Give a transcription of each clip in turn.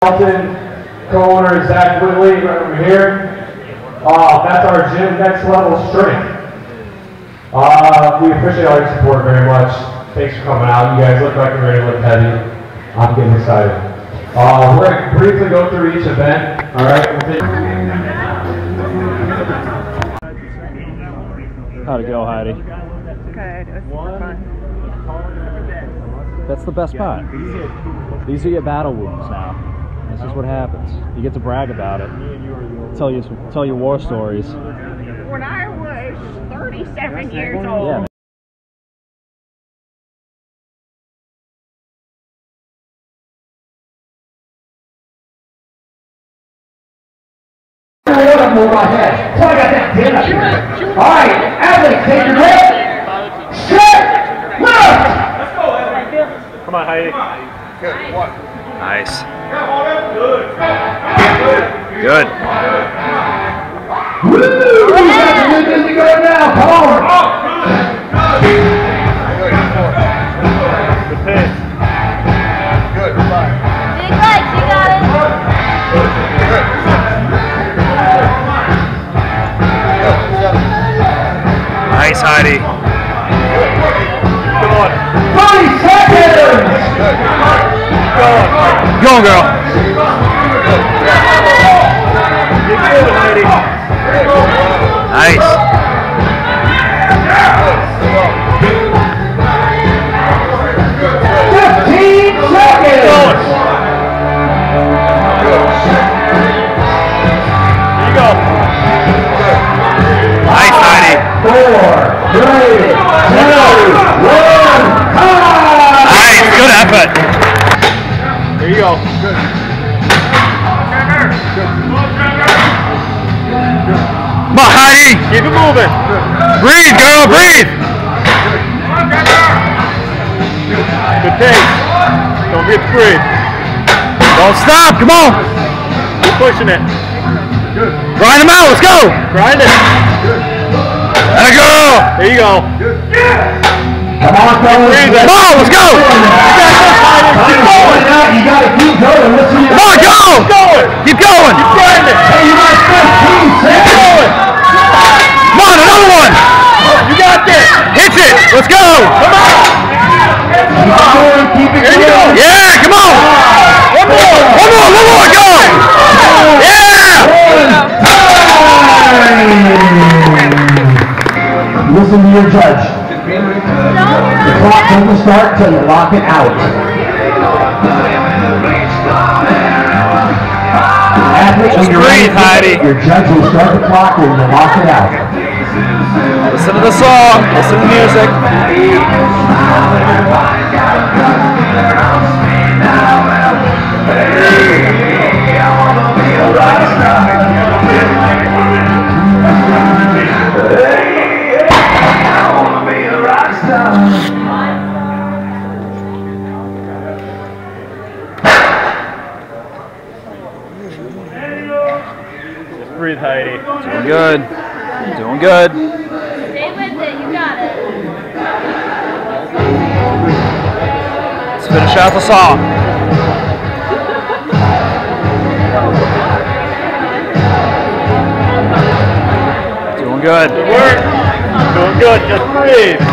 Co-owner Zach Whitley right over here. That's our gym, Next Level Strength. We appreciate all your support very much. Thanks for coming out. You guys look like you're ready to lift heavy. I'm getting excited. We're going to briefly go through each event. All right. How'd it go, Heidi? Good. It was fun. That's the best part. These are your battle wounds now. This is what happens. You get to brag about it. Tell your war stories. When I was 37 years old. Yeah. Move my head. So I got that pin up here. All right, athletes, take your grip. Straight, left. Let's go, Evan. Come on, Heidi. Good. One. Nice. Good. Woo! We got the good news to go now. Come on. Good pace. Good. Big legs, you got it. Nice, Heidi. Come on. 30 seconds. Go on. Go on, girl. Keep moving, Heidi. Nice. 15 seconds. Here you go. Nice, Heidi. 4, 3, 2, 1. Nice. Good effort. Here you go. Good. Come on, Heidi. Keep it moving. Breathe, girl. Breathe. Good pace. Don't get free. Don't stop. Come on. Keep pushing it. Grind them out. Let's go. Grind it. Let it go. There you go. Come on, fellas. Come on. Let's go. Keep going now. You got to keep going. Listen to Come on, go. Keep going. Keep going. Keep grinding. Hey, you got 15 Keep seconds. going. Come on, another one. You got this. Hit it. Let's go. Come on. Keep going. Keep it There you go. going. Yeah, come on. One more. One more, go. Yeah. Listen to your judge. The clock doesn't start until you lock it out. Athlete, when you're ready, breathe, Heidi. your judge will start the clock when you lock it out. Listen to the song. Listen to the music. Just breathe, Heidi. Doing good. Doing good. Stay with it, you got it. Let's finish out the song. Doing good. Good work. Doing good. Just breathe.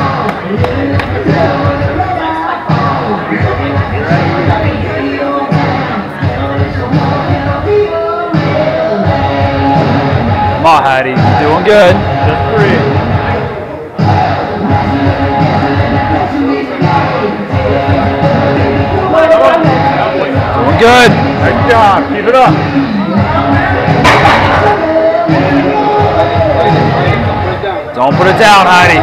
Come on, Heidi. You're doing good. Just breathe. Doing good. Nice job. Keep it up. Don't put it down, Heidi.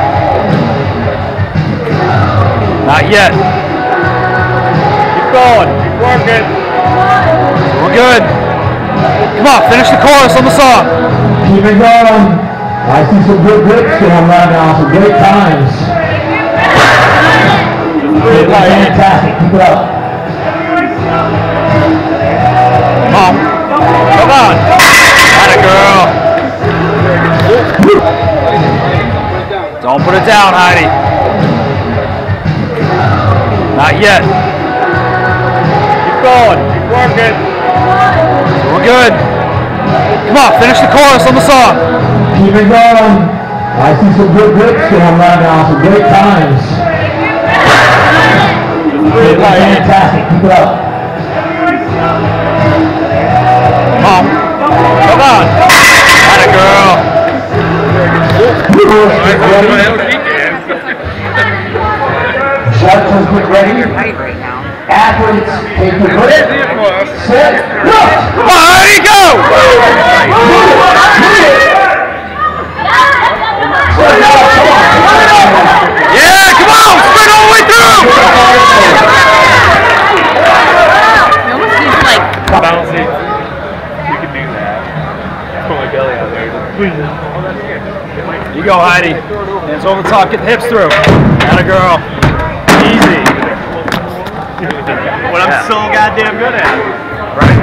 Not yet. Keep going. Keep working. Doing good. Come on, finish the chorus on the song. Keep it going. I see some good grips going right now, some great times. Just breathe, Heidi. Fantastic. Keep it up. Come on. Come on. Atta girl. Don't put it down, Heidi. Not yet. Keep going. Keep working. We're good. Come on, finish the chorus on the song. Keep it going. I see some good grips going right now, some great times. Fantastic, keep it up. Come on. Come on. Atta girl. Judges get ready. Athletes take the break. Set, look! Come on, ready, go! Yeah, come on, sprint all the way through! It almost seems like Bouncy. You can do that. Put my belly out there. You go, Heidi. Hands over the top, get the hips through. Atta girl. Easy. What I'm so goddamn good at. Right?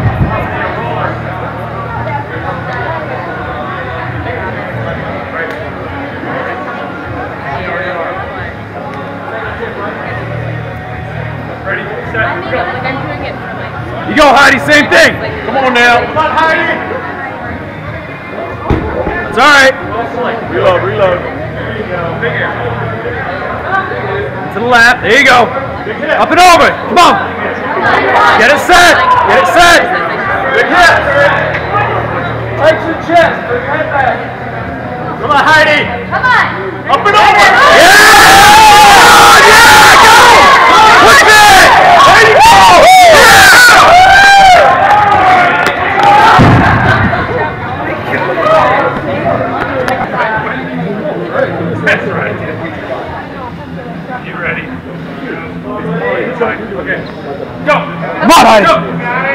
Ready, set, go. You go, Heidi, same thing. Come on now. Come on, Heidi. It's all right. Reload, reload. To the left. There you go. Up and over. Come on. Get it set. Get it set. Big hit. Legs and chest. Bring right back. Come on, Heidi. Come on. Up and over. Yeah! Yeah! Go! Push it! There you go! That's right. You ready? Okay. Go! Come on, Heidi! Go.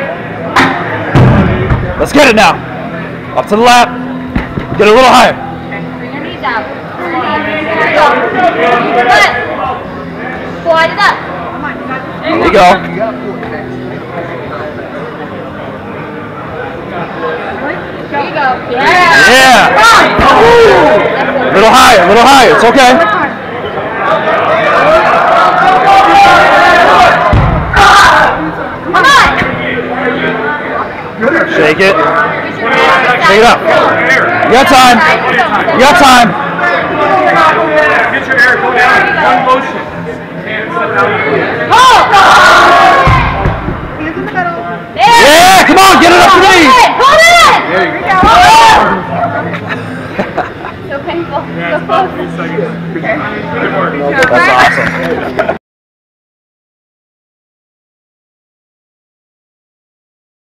Let's get it now. Up to the lap. Get a little higher. Bring your knees out. Go. Slide it up. There you go. There you go. Yeah. Yeah. A little higher, a little higher. It's okay. Come on. Shake it. Shake it up. You got time. You got time. Get your air, go down. One motion. Yeah, come on, get it up to me. Hold it. There you go. So painful. So close. That's awesome.